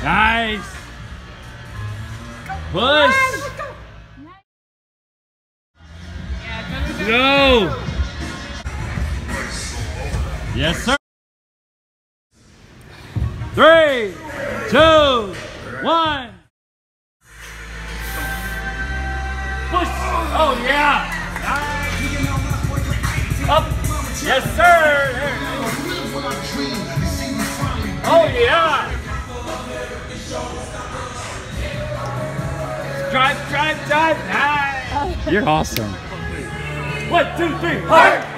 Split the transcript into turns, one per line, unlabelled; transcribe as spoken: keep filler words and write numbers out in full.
Nice. Push. Go. Yes, sir. Three, two, one. Push. Oh, yeah. Up. Yes, sir. There. Oh, yeah. Drive, drive, drive. Nice. You're awesome. One, two, three, hard.